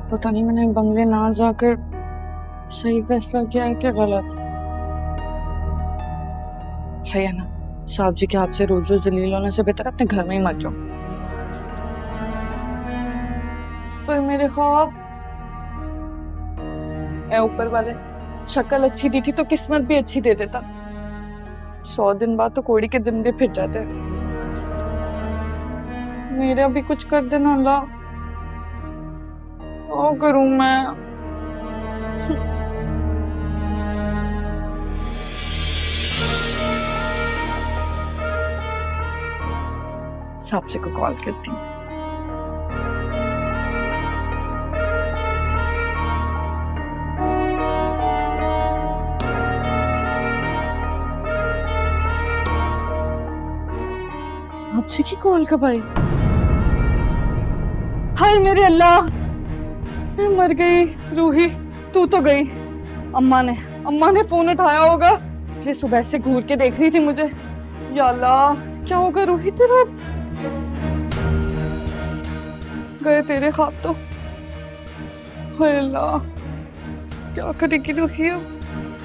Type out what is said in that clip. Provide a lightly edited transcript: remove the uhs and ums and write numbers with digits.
पता नहीं मैंने बंगले ना जाकर सही फैसला किया है क्या गलत। सही है ना, साहब जी के हाथ से रोज रोज जलील होने से बेहतर अपने घर में ही मर जाओ। पर मेरे ख्वाब, ऐ ऊपर वाले, शक्ल अच्छी दी थी तो किस्मत भी अच्छी दे देता। 100 दिन बाद तो कोड़ी के दिन भी फिर जाते। मेरा भी कुछ कर देना अल्लाह। क्या करूं मैं? साहब जी को कॉल करती हूँ। साहब जी की कॉल कब आई? हाय मेरे अल्लाह, मैं मर गई। रूही तू तो गई। अम्मा ने फोन उठाया होगा, इसलिए सुबह से घूर के देख रही थी मुझे। या अल्लाह, क्या होगा रूही तेरा? गए तेरे ख्वाब तो। हाय अल्लाह, क्या करेगी रूही अब?